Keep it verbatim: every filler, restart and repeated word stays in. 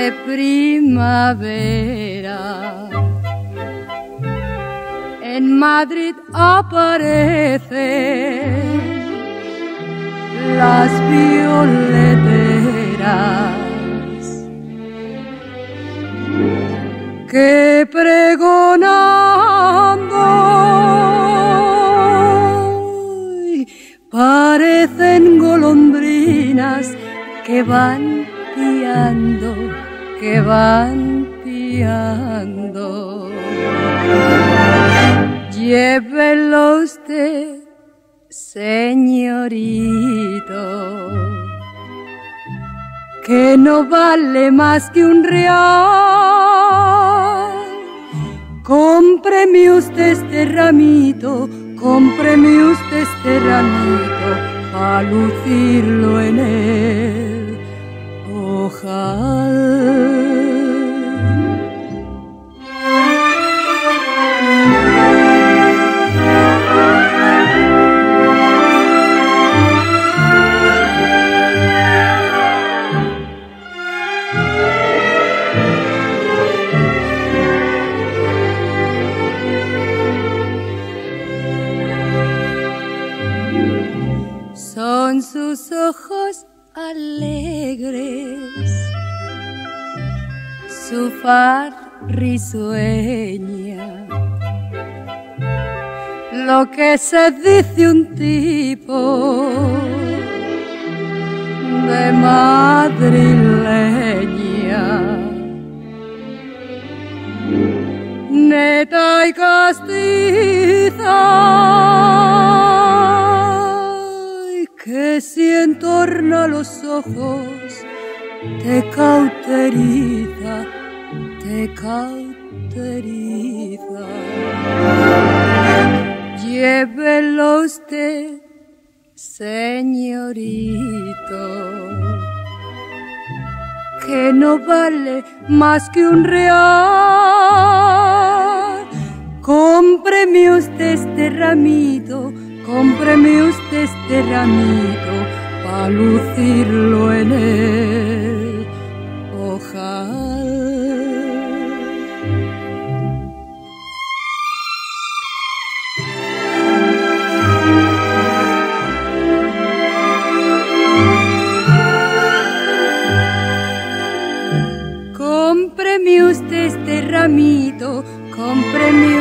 de primavera. En Madrid aparecen las violeteras que pregonando parecen golondrinas que van piando, que van piando. Llévelo usted, señorito, que no vale más que un real. Cómpreme usted este ramito, cómpreme usted este ramito, pa' lucirlo en el ojal. Son sus ojos alegres, su faz risueña, lo que se dice un tipo de madrileña, neta y castiza, que si entorna los ojos te cauteriza, te cauteriza. Llévelo usted, señorito, que no vale más que un real. Cómpreme usted este ramito, cómpreme usted este ramito, pa' lucirlo en el ojal. Cómpreme usted este ramito, cómpreme